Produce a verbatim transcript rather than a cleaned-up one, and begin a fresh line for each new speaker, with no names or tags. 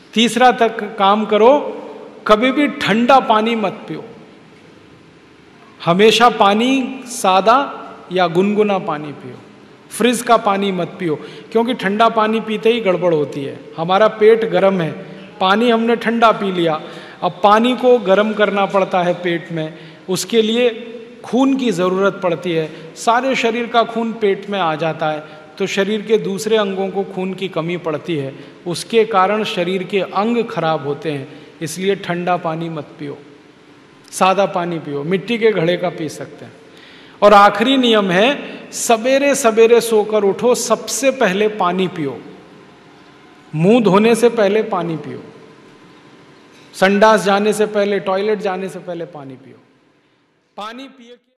तीसरा तक काम करो, कभी भी ठंडा पानी मत पियो। हमेशा पानी सादा या गुनगुना पानी पियो, फ्रिज का पानी मत पियो, क्योंकि ठंडा पानी पीते ही गड़बड़ होती है। हमारा पेट गर्म है, पानी हमने ठंडा पी लिया, अब पानी को गर्म करना पड़ता है पेट में, उसके लिए खून की ज़रूरत पड़ती है। सारे शरीर का खून पेट में आ जाता है तो शरीर के दूसरे अंगों को खून की कमी पड़ती है, उसके कारण शरीर के अंग खराब होते हैं। इसलिए ठंडा पानी मत पियो, सादा पानी पियो, मिट्टी के घड़े का पी सकते हैं। और आखिरी नियम है, सवेरे सवेरे सोकर उठो, सबसे पहले पानी पियो। मुंह धोने से पहले पानी पियो, संडास जाने से पहले, टॉयलेट जाने से पहले पानी पियो। पानी पिए